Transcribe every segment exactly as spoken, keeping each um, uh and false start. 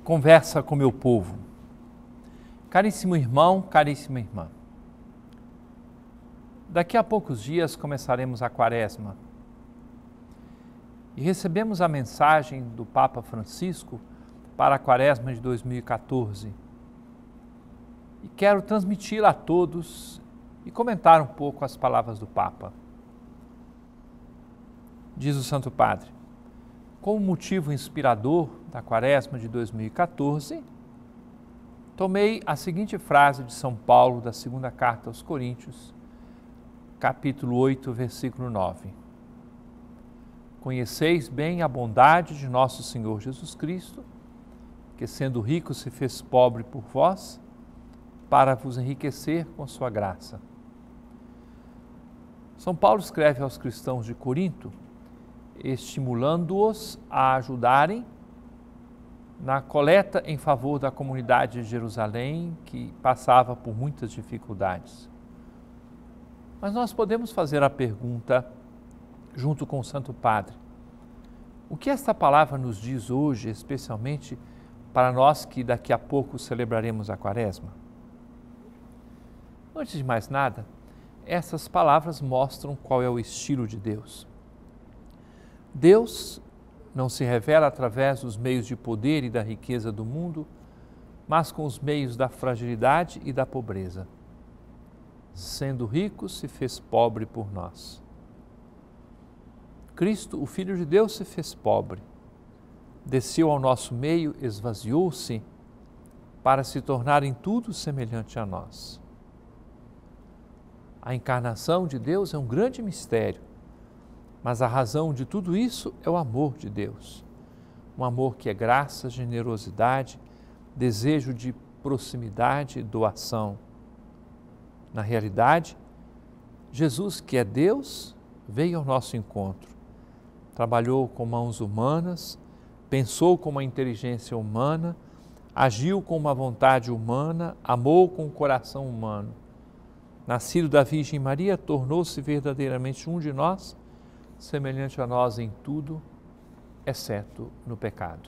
Conversa com meu povo. Caríssimo irmão, caríssima irmã, daqui a poucos dias começaremos a Quaresma e recebemos a mensagem do Papa Francisco para a Quaresma de dois mil e quatorze e quero transmiti-la a todos e comentar um pouco as palavras do Papa. Diz o Santo Padre: como motivo inspirador da Quaresma de dois mil e quatorze, tomei a seguinte frase de São Paulo da segunda carta aos Coríntios, capítulo oito, versículo nove. Conheceis bem a bondade de nosso Senhor Jesus Cristo, que sendo rico se fez pobre por vós, para vos enriquecer com sua graça. São Paulo escreve aos cristãos de Corinto, estimulando-os a ajudarem na coleta em favor da comunidade de Jerusalém, que passava por muitas dificuldades. Mas nós podemos fazer a pergunta, junto com o Santo Padre: o que esta palavra nos diz hoje, especialmente para nós que daqui a pouco celebraremos a Quaresma? Antes de mais nada, essas palavras mostram qual é o estilo de Deus. Deus não se revela através dos meios de poder e da riqueza do mundo, mas com os meios da fragilidade e da pobreza. Sendo rico, se fez pobre por nós. Cristo, o Filho de Deus, se fez pobre, desceu ao nosso meio, esvaziou-se para se tornar em tudo semelhante a nós. A encarnação de Deus é um grande mistério, mas a razão de tudo isso é o amor de Deus. Um amor que é graça, generosidade, desejo de proximidade e doação. Na realidade, Jesus, que é Deus, veio ao nosso encontro. Trabalhou com mãos humanas, pensou com uma inteligência humana, agiu com uma vontade humana, amou com o coração humano. Nascido da Virgem Maria, tornou-se verdadeiramente um de nós, semelhante a nós em tudo, exceto no pecado.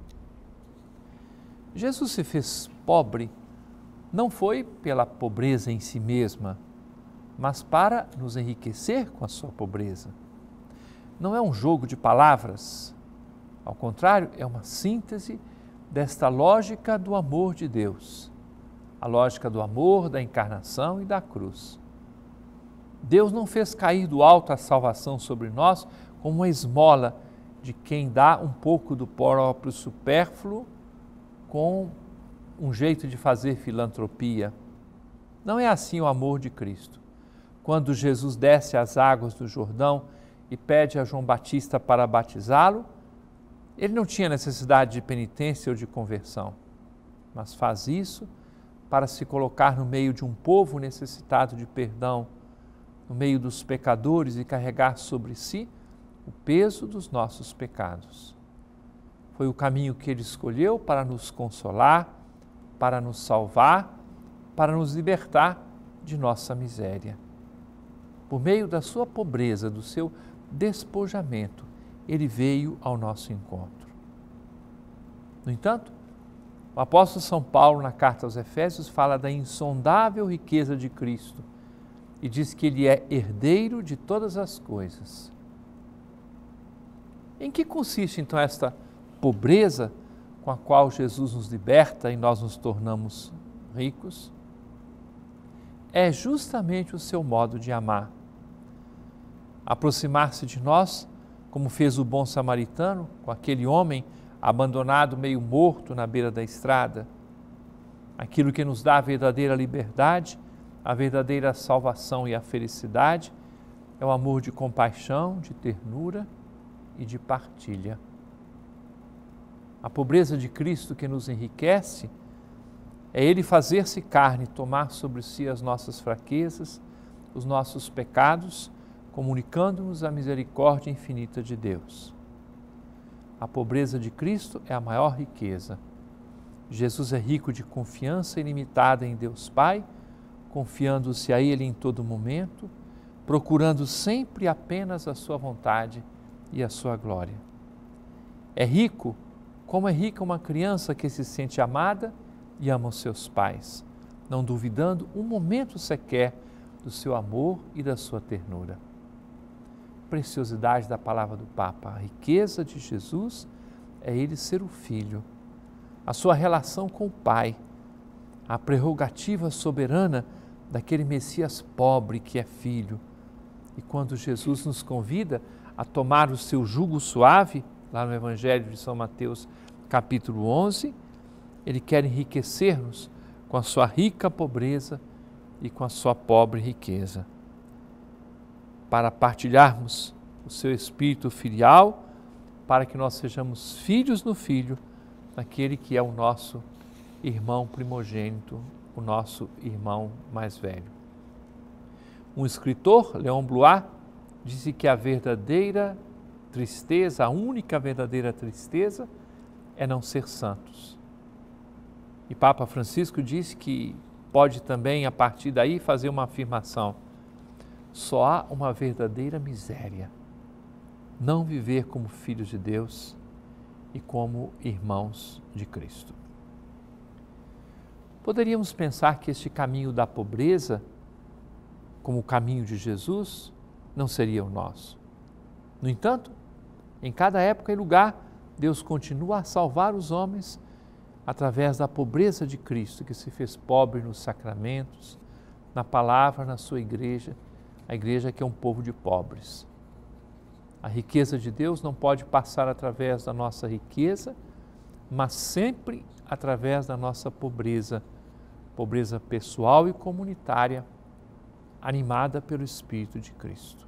Jesus se fez pobre, não foi pela pobreza em si mesma, mas para nos enriquecer com a sua pobreza. Não é um jogo de palavras, ao contrário, é uma síntese desta lógica do amor de Deus, a lógica do amor, da encarnação e da cruz. Deus não fez cair do alto a salvação sobre nós como uma esmola de quem dá um pouco do próprio supérfluo com um jeito de fazer filantropia. Não é assim o amor de Cristo. Quando Jesus desce às águas do Jordão e pede a João Batista para batizá-lo, ele não tinha necessidade de penitência ou de conversão, mas faz isso para se colocar no meio de um povo necessitado de perdão, no meio dos pecadores e carregar sobre si o peso dos nossos pecados. Foi o caminho que ele escolheu para nos consolar, para nos salvar, para nos libertar de nossa miséria. Por meio da sua pobreza, do seu despojamento, ele veio ao nosso encontro. No entanto, o apóstolo São Paulo, na carta aos Efésios, fala da insondável riqueza de Cristo e diz que ele é herdeiro de todas as coisas. Em que consiste então esta pobreza com a qual Jesus nos liberta e nós nos tornamos ricos? É justamente o seu modo de amar. Aproximar-se de nós, como fez o bom samaritano com aquele homem abandonado meio morto na beira da estrada. Aquilo que nos dá a verdadeira liberdade, a verdadeira salvação e a felicidade é o amor de compaixão, de ternura e de partilha. A pobreza de Cristo que nos enriquece é Ele fazer-se carne, tomar sobre si as nossas fraquezas, os nossos pecados, comunicando-nos a misericórdia infinita de Deus. A pobreza de Cristo é a maior riqueza. Jesus é rico de confiança ilimitada em Deus Pai, confiando-se a Ele em todo momento, procurando sempre apenas a sua vontade e a sua glória. É rico Como é rica uma criança que se sente amada e ama os seus pais, não duvidando um momento sequer do seu amor e da sua ternura. Preciosidade da palavra do Papa, a riqueza de Jesus é ele ser o Filho, a sua relação com o Pai, a prerrogativa soberana daquele Messias pobre que é filho. E quando Jesus nos convida a tomar o seu jugo suave, lá no Evangelho de São Mateus, capítulo onze, ele quer enriquecer-nos com a sua rica pobreza e com a sua pobre riqueza, para partilharmos o seu espírito filial, para que nós sejamos filhos no Filho, naquele que é o nosso irmão primogênito, o nosso irmão mais velho. Um escritor, Léon Blois, disse que a verdadeira tristeza, a única verdadeira tristeza, é não ser santos. E Papa Francisco disse que pode também, a partir daí, fazer uma afirmação: só há uma verdadeira miséria, não viver como filhos de Deus e como irmãos de Cristo. Poderíamos pensar que este caminho da pobreza, como o caminho de Jesus, não seria o nosso. No entanto, em cada época e lugar, Deus continua a salvar os homens através da pobreza de Cristo, que se fez pobre nos sacramentos, na palavra, na sua igreja, a igreja que é um povo de pobres. A riqueza de Deus não pode passar através da nossa riqueza, mas sempre através da nossa pobreza, pobreza pessoal e comunitária, animada pelo Espírito de Cristo.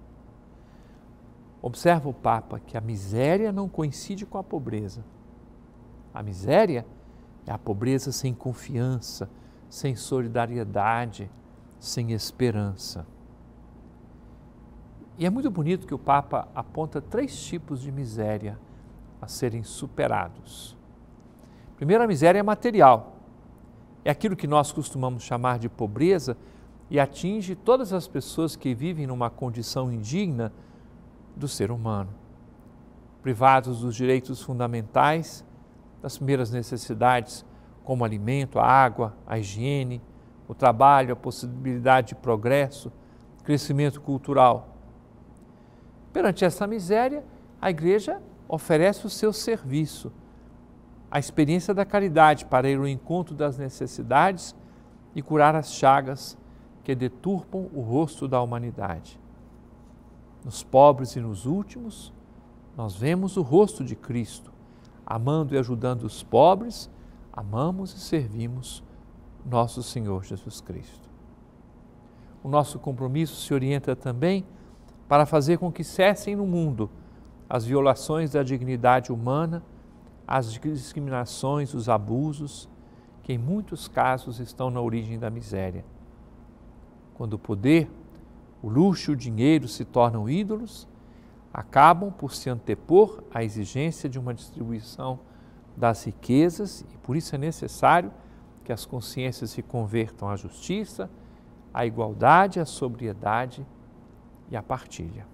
Observa o Papa que a miséria não coincide com a pobreza. A miséria é a pobreza sem confiança, sem solidariedade, sem esperança. E é muito bonito que o Papa aponta três tipos de miséria a serem superados. Primeiro, a miséria material. É aquilo que nós costumamos chamar de pobreza e atinge todas as pessoas que vivem numa condição indigna do ser humano, privados dos direitos fundamentais, das primeiras necessidades, como o alimento, a água, a higiene, o trabalho, a possibilidade de progresso, crescimento cultural. Perante essa miséria, a Igreja oferece o seu serviço, a experiência da caridade para ir ao encontro das necessidades e curar as chagas que deturpam o rosto da humanidade. Nos pobres e nos últimos, nós vemos o rosto de Cristo. Amando e ajudando os pobres, amamos e servimos nosso Senhor Jesus Cristo. O nosso compromisso se orienta também para fazer com que cessem no mundo as violações da dignidade humana, as discriminações, os abusos, que em muitos casos estão na origem da miséria. Quando o poder, o luxo e o dinheiro se tornam ídolos, acabam por se antepor à exigência de uma distribuição das riquezas e por isso é necessário que as consciências se convertam à justiça, à igualdade, à sobriedade e à partilha.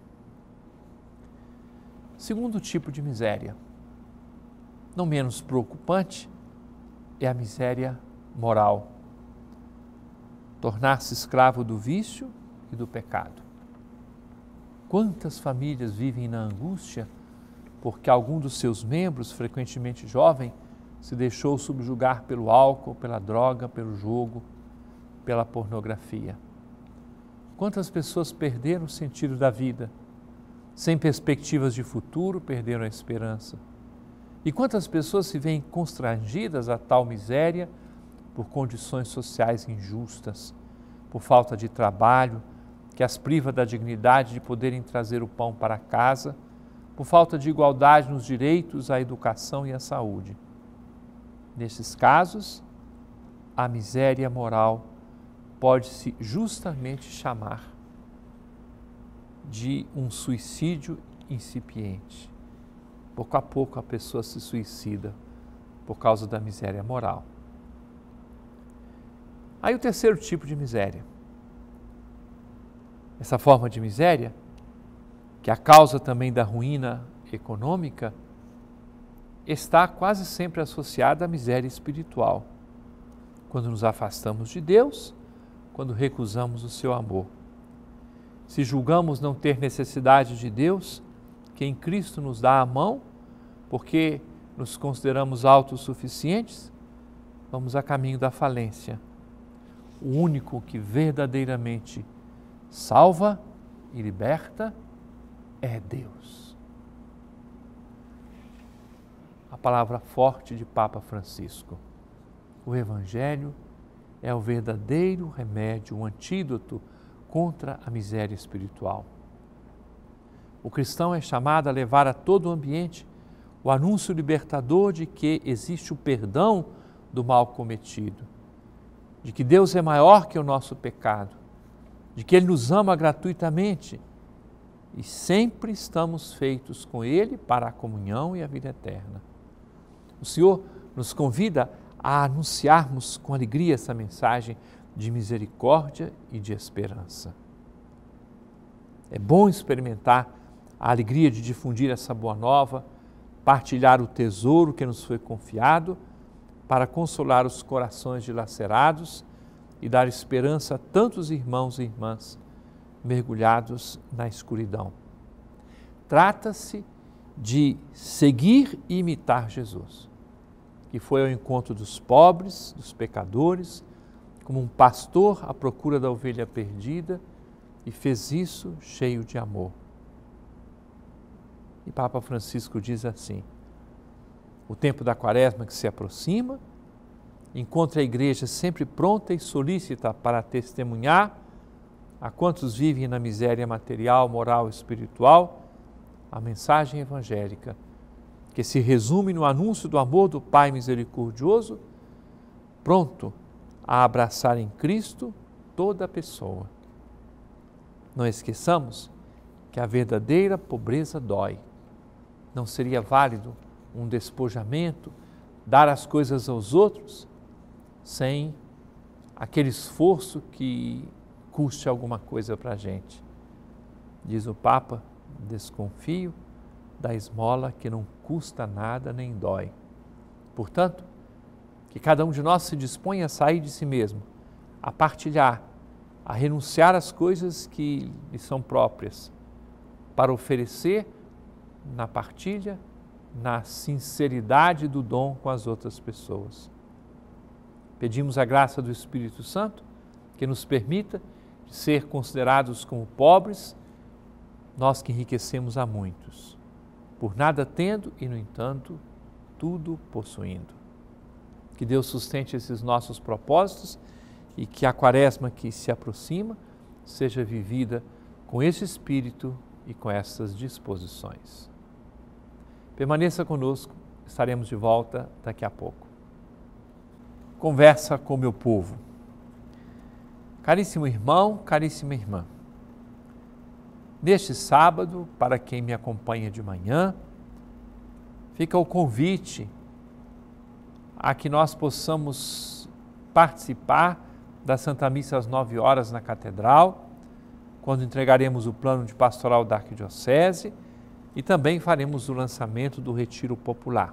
Segundo tipo de miséria, não menos preocupante, é a miséria moral. Tornar-se escravo do vício e do pecado. Quantas famílias vivem na angústia porque algum dos seus membros, frequentemente jovem, se deixou subjugar pelo álcool, pela droga, pelo jogo, pela pornografia. Quantas pessoas perderam o sentido da vida, sem perspectivas de futuro, perderam a esperança. E quantas pessoas se veem constrangidas a tal miséria por condições sociais injustas, por falta de trabalho, que as priva da dignidade de poderem trazer o pão para casa, por falta de igualdade nos direitos à educação e à saúde. Nesses casos, a miséria moral pode-se justamente chamar de um suicídio incipiente. Pouco a pouco a pessoa se suicida por causa da miséria moral. Aí o terceiro tipo de miséria. Essa forma de miséria, que é a causa também da ruína econômica, está quase sempre associada à miséria espiritual. Quando nos afastamos de Deus, quando recusamos o seu amor. Se julgamos não ter necessidade de Deus, que em Cristo nos dá a mão, porque nos consideramos autossuficientes, vamos a caminho da falência. O único que verdadeiramente salva e liberta é Deus. A palavra forte de Papa Francisco. O Evangelho é o verdadeiro remédio, o antídoto contra a miséria espiritual. O cristão é chamado a levar a todo o ambiente o anúncio libertador de que existe o perdão do mal cometido, de que Deus é maior que o nosso pecado, de que Ele nos ama gratuitamente e sempre estamos feitos com Ele para a comunhão e a vida eterna. O Senhor nos convida a anunciarmos com alegria essa mensagem de misericórdia e de esperança. É bom experimentar a alegria de difundir essa boa nova, partilhar o tesouro que nos foi confiado para consolar os corações dilacerados e dar esperança a tantos irmãos e irmãs mergulhados na escuridão. Trata-se de seguir e imitar Jesus, que foi ao encontro dos pobres, dos pecadores, como um pastor à procura da ovelha perdida e fez isso cheio de amor. E Papa Francisco diz assim: o tempo da Quaresma que se aproxima, encontra a igreja sempre pronta e solícita para testemunhar a quantos vivem na miséria material, moral e espiritual a mensagem evangélica, que se resume no anúncio do amor do Pai misericordioso, pronto a abraçar em Cristo toda a pessoa. Não esqueçamos que a verdadeira pobreza dói. Não seria válido um despojamento, dar as coisas aos outros, sem aquele esforço que custe alguma coisa para a gente. Diz o Papa, desconfio da esmola que não custa nada nem dói. Portanto, que cada um de nós se disponha a sair de si mesmo, a partilhar, a renunciar às coisas que lhe são próprias, para oferecer na partilha, na sinceridade do dom com as outras pessoas. Pedimos a graça do Espírito Santo que nos permita ser considerados como pobres, nós que enriquecemos a muitos, por nada tendo e, no entanto, tudo possuindo. Que Deus sustente esses nossos propósitos e que a Quaresma que se aproxima seja vivida com esse espírito e com essas disposições. Permaneça conosco, estaremos de volta daqui a pouco. Conversa com meu povo. Caríssimo irmão, caríssima irmã, neste sábado, para quem me acompanha de manhã, fica o convite a que nós possamos participar da Santa Missa às nove horas na Catedral, quando entregaremos o plano de pastoral da Arquidiocese e também faremos o lançamento do Retiro Popular.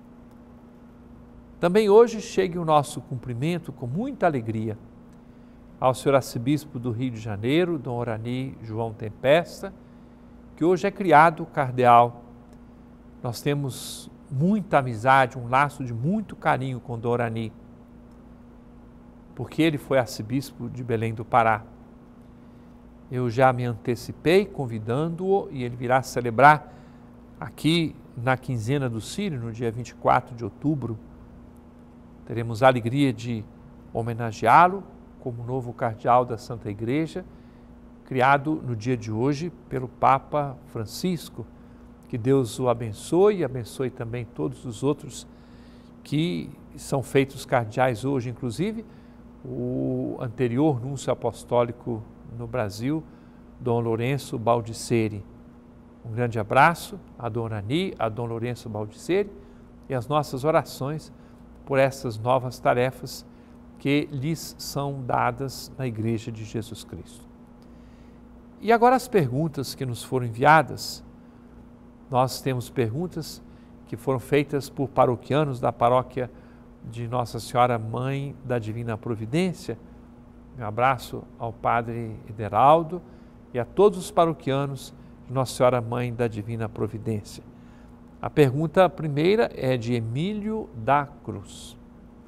Também hoje chegue o nosso cumprimento com muita alegria ao senhor arcebispo do Rio de Janeiro, Dom Orani João Tempesta, que hoje é criado cardeal. Nós temos muita amizade, um laço de muito carinho com Dom Orani, porque ele foi arcebispo de Belém do Pará. Eu já me antecipei convidando-o e ele virá celebrar aqui na quinzena do Círio, no dia vinte e quatro de outubro. Teremos a alegria de homenageá-lo como novo cardeal da Santa Igreja, criado no dia de hoje pelo Papa Francisco. Que Deus o abençoe e abençoe também todos os outros que são feitos cardeais hoje, inclusive o anterior núncio apostólico no Brasil, Dom Lourenço Baldisseri. Um grande abraço a Dom Orani, a Dom Lourenço Baldisseri e as nossas orações por essas novas tarefas que lhes são dadas na Igreja de Jesus Cristo. E agora as perguntas que nos foram enviadas. Nós temos perguntas que que foram feitas por paroquianos da paróquia de Nossa Senhora Mãe da Divina Providência. Um abraço ao Padre Ederaldo e a todos os paroquianos de Nossa Senhora Mãe da Divina Providência. A pergunta primeira é de Emílio da Cruz.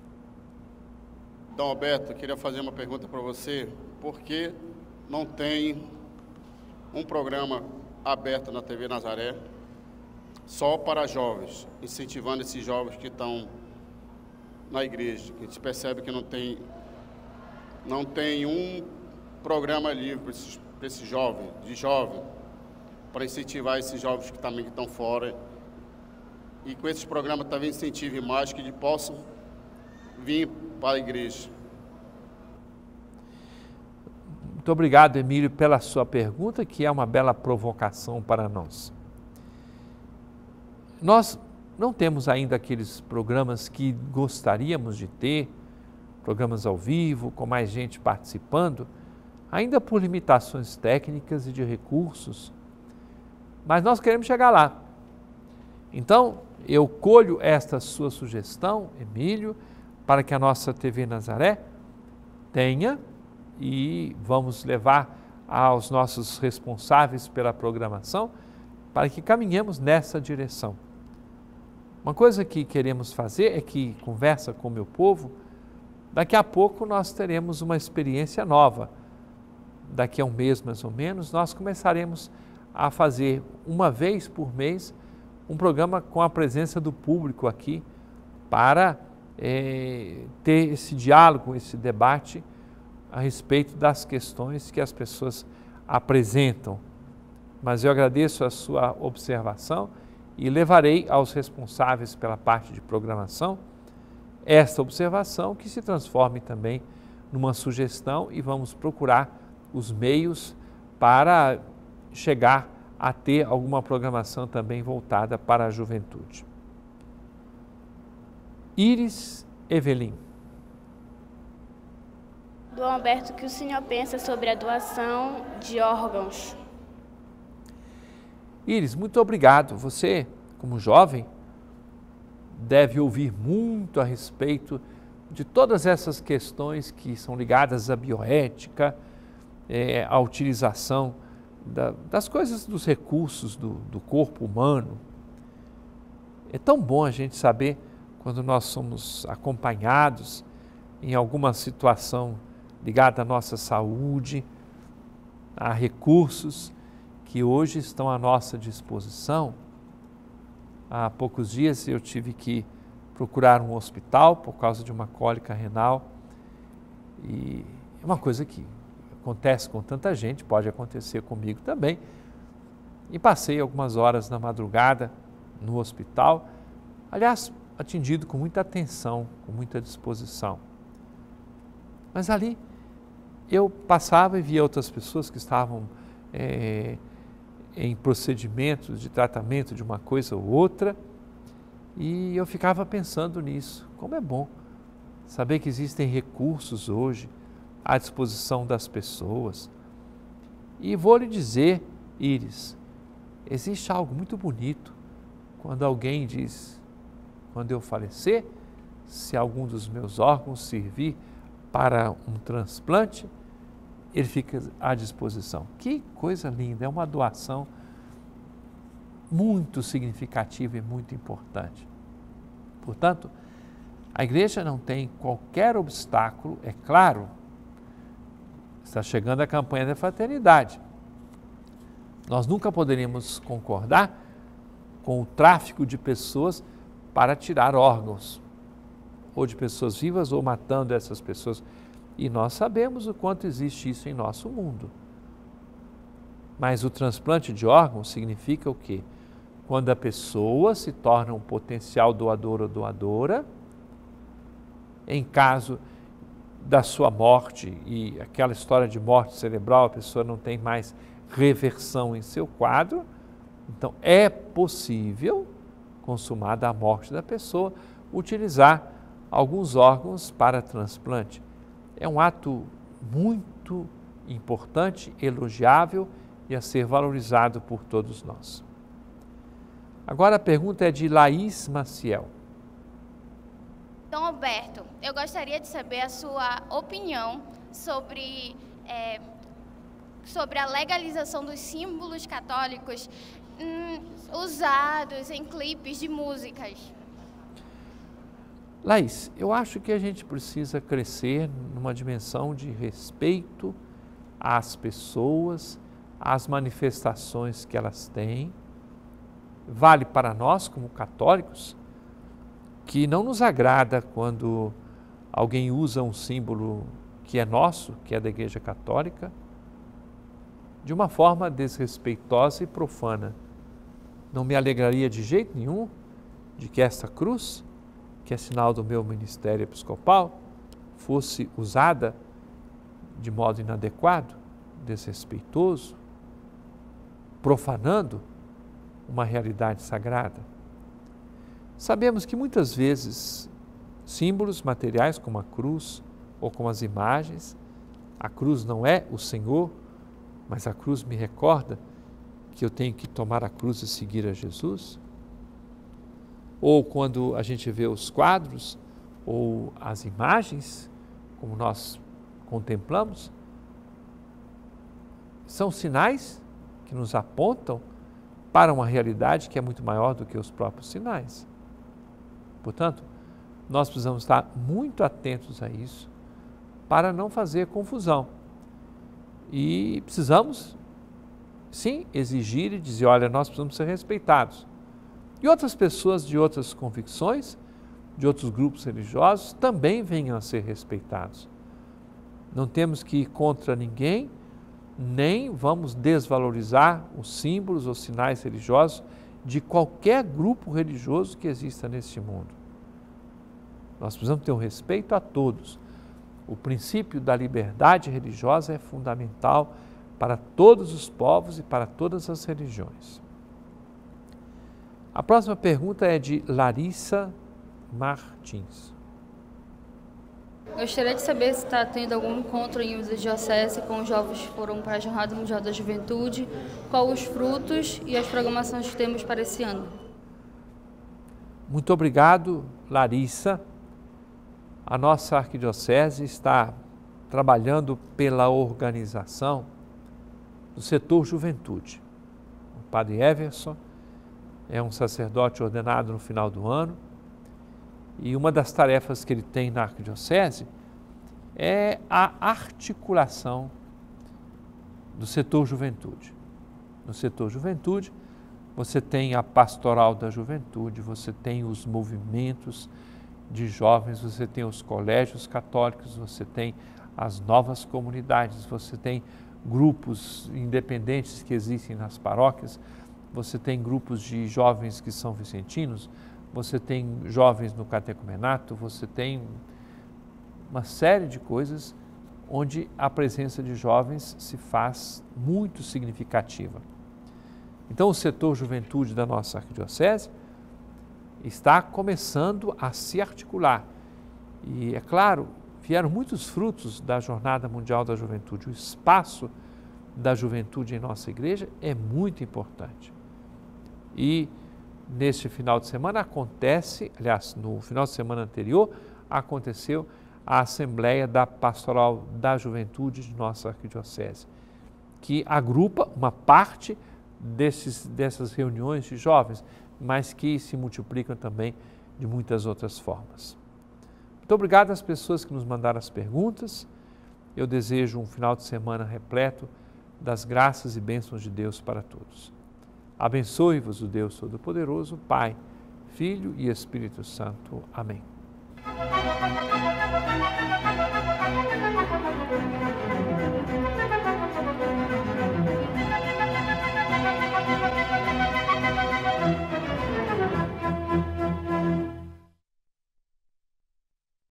Dom Alberto, eu queria fazer uma pergunta para você. Por que não tem um programa aberto na T V Nazaré só para jovens, incentivando esses jovens que estão na igreja? A gente percebe que não tem, não tem um programa livre para esses, para esses jovens, de jovem, para incentivar esses jovens que também estão fora. E com esses programas também incentive mais que eles possam vir para a igreja. Muito obrigado, Emílio, pela sua pergunta, que é uma bela provocação para nós. Nós não temos ainda aqueles programas que gostaríamos de ter, programas ao vivo, com mais gente participando, ainda por limitações técnicas e de recursos, mas nós queremos chegar lá. Então, eu colho esta sua sugestão, Emílio, para que a nossa T V Nazaré tenha, e vamos levar aos nossos responsáveis pela programação para que caminhemos nessa direção. Uma coisa que queremos fazer é que, conversa com o meu povo, daqui a pouco nós teremos uma experiência nova. Daqui a um mês, mais ou menos, nós começaremos a fazer uma vez por mês um programa com a presença do público aqui para é, ter esse diálogo, esse debate a respeito das questões que as pessoas apresentam. Mas eu agradeço a sua observação e levarei aos responsáveis pela parte de programação esta observação, que se transforme também numa sugestão, e vamos procurar os meios para chegar a ter alguma programação também voltada para a juventude. Iris Evelyn. Dom Alberto, o que o senhor pensa sobre a doação de órgãos? Iris, muito obrigado. Você, como jovem, deve ouvir muito a respeito de todas essas questões que são ligadas à bioética, é, à utilização da, das coisas, dos recursos do, do corpo humano. É tão bom a gente saber quando nós somos acompanhados em alguma situação ligada à nossa saúde, a recursos que hoje estão à nossa disposição. Há poucos dias eu tive que procurar um hospital por causa de uma cólica renal, e é uma coisa que acontece com tanta gente, pode acontecer comigo também, e passei algumas horas na madrugada no hospital, aliás, atendido com muita atenção, com muita disposição. Mas ali eu passava e via outras pessoas que estavam é, em procedimentos de tratamento de uma coisa ou outra, e eu ficava pensando nisso. Como é bom saber que existem recursos hoje à disposição das pessoas. E vou lhe dizer, Iris, existe algo muito bonito quando alguém diz: quando eu falecer, se algum dos meus órgãos servir para um transplante, ele fica à disposição. Que coisa linda, é uma doação muito significativa e muito importante. Portanto, a igreja não tem qualquer obstáculo, é claro, está chegando a campanha da fraternidade. Nós nunca poderíamos concordar com o tráfico de pessoas para tirar órgãos, ou de pessoas vivas, ou matando essas pessoas. E nós sabemos o quanto existe isso em nosso mundo. Mas o transplante de órgãos significa o quê? Quando a pessoa se torna um potencial doador ou doadora, em caso da sua morte, e aquela história de morte cerebral, a pessoa não tem mais reversão em seu quadro, então é possível, consumada a morte da pessoa, utilizar alguns órgãos para transplante. É um ato muito importante, elogiável e a ser valorizado por todos nós. Agora a pergunta é de Laís Maciel. Dom Alberto, eu gostaria de saber a sua opinião sobre, é, sobre a legalização dos símbolos católicos hum, usados em clipes de músicas. Laís, eu acho que a gente precisa crescer numa dimensão de respeito às pessoas, às manifestações que elas têm. Vale para nós, como católicos, que não nos agrada quando alguém usa um símbolo que é nosso, que é da Igreja Católica, de uma forma desrespeitosa e profana. Não me alegraria de jeito nenhum de que esta cruz, que é sinal do meu ministério episcopal, fosse usada de modo inadequado, desrespeitoso, profanando uma realidade sagrada. Sabemos que muitas vezes símbolos materiais como a cruz ou como as imagens, a cruz não é o Senhor, mas a cruz me recorda que eu tenho que tomar a cruz e seguir a Jesus. Ou quando a gente vê os quadros ou as imagens, como nós contemplamos, são sinais que nos apontam para uma realidade que é muito maior do que os próprios sinais. Portanto, nós precisamos estar muito atentos a isso para não fazer confusão. E precisamos, sim, exigir e dizer, olha, nós precisamos ser respeitados. E outras pessoas de outras convicções, de outros grupos religiosos, também venham a ser respeitados. Não temos que ir contra ninguém, nem vamos desvalorizar os símbolos ou sinais religiosos de qualquer grupo religioso que exista neste mundo. Nós precisamos ter um respeito a todos. O princípio da liberdade religiosa é fundamental para todos os povos e para todas as religiões. A próxima pergunta é de Larissa Martins. Gostaria de saber se está tendo algum encontro em uso de diocese com os jovens que foram para a Jornada Mundial da Juventude, quais os frutos e as programações que temos para esse ano. Muito obrigado, Larissa. A nossa arquidiocese está trabalhando pela organização do setor juventude. O padre Everson é um sacerdote ordenado no final do ano e uma das tarefas que ele tem na arquidiocese é a articulação do setor juventude. No setor juventude, você tem a pastoral da juventude, você tem os movimentos de jovens, você tem os colégios católicos, você tem as novas comunidades, você tem grupos independentes que existem nas paróquias, você tem grupos de jovens que são vicentinos, você tem jovens no catecumenato, você tem uma série de coisas onde a presença de jovens se faz muito significativa. Então, o setor juventude da nossa arquidiocese está começando a se articular. E, é claro, vieram muitos frutos da Jornada Mundial da Juventude. O espaço da juventude em nossa igreja é muito importante. E neste final de semana acontece, aliás, no final de semana anterior, aconteceu a Assembleia da Pastoral da Juventude de nossa arquidiocese, que agrupa uma parte desses, dessas reuniões de jovens, mas que se multiplicam também de muitas outras formas. Muito obrigado às pessoas que nos mandaram as perguntas. Eu desejo um final de semana repleto das graças e bênçãos de Deus para todos. Abençoe-vos o Deus Todo-Poderoso, Pai, Filho e Espírito Santo. Amém.